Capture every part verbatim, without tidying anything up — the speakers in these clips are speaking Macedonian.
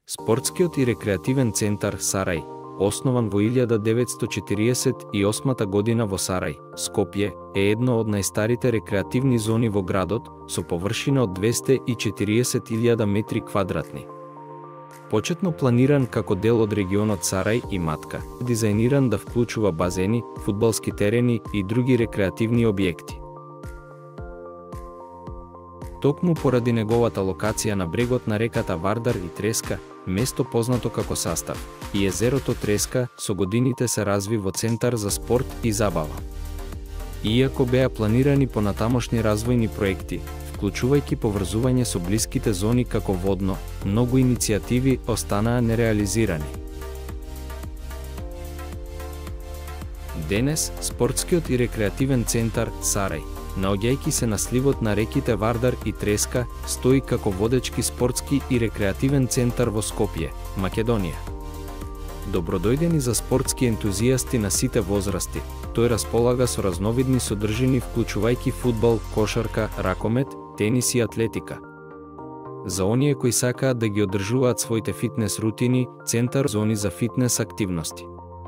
Спортскиот и рекреативен центар Сарај, основан во илјада деветстотини четириесет и осма година во Сарај, Скопје, е едно од најстарите рекреативни зони во градот, со површина од двесте и четириесет илјади метри квадратни. Почетно планиран како дел од регионот Сарај и Матка, дизајниран да вклучува базени, фудбалски терени и други рекреативни објекти. Токму поради неговата локација на брегот на реката Вардар и Треска, место познато како Састав, и езерото Треска со годините се разви во центар за спорт и забава. Иако беа планирани понатамошни развојни проекти, вклучувајќи поврзување со блиските зони како водно, многу иницијативи останаа нереализирани. Денес, спортскиот и рекреативен центар Сарај, наоѓајќи се на сливот на реките Вардар и Треска, стои како водечки спортски и рекреативен центар во Скопје, Македонија. Добродојдени за спортски ентузијасти на сите возрасти, тој располага со разновидни содржини вклучувајќи фудбал, кошарка, ракомет, тенис и атлетика. За оние кои сакаат да ги одржуваат своите фитнес рутини, центар зони за фитнес активности.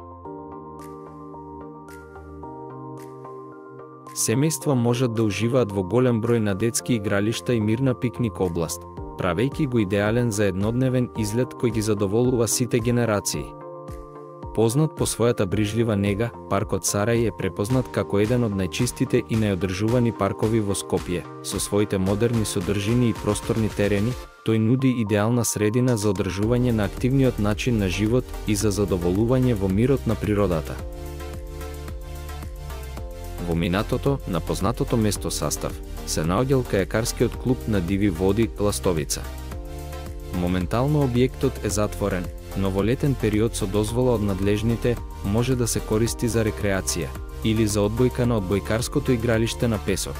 Семејства можат да уживаат во голем број на детски игралишта и мирна пикник област, правејќи го идеален за еднодневен излет кој ги задоволува сите генерации. Познат по својата брижлива нега, паркот Сарај е препознат како еден од најчистите и најодржувани паркови во Скопје. Со своите модерни содржини и просторни терени, тој нуди идеална средина за одржување на активниот начин на живот и за задоволување во мирот на природата. Во минатото, на познатото место Састав, се наоѓал кајакарскиот клуб на Диви води Ластовица. Моментално објектот е затворен, но во летен период со дозвола од надлежните може да се користи за рекреација или за одбојка на одбојкарското игралиште на песок.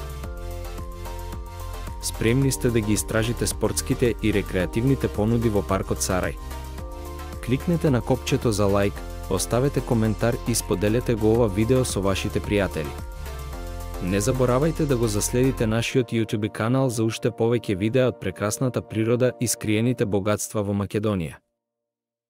Спремни сте да ги истражите спортските и рекреативните понуди во паркот Сарај. Кликнете на копчето за лајк, оставете коментар и споделете го ова видео со вашите пријатели. Не заборавајте да го заследите нашиот YouTube канал за уште повеќе видеа од прекрасната природа и скриените богатства во Македонија.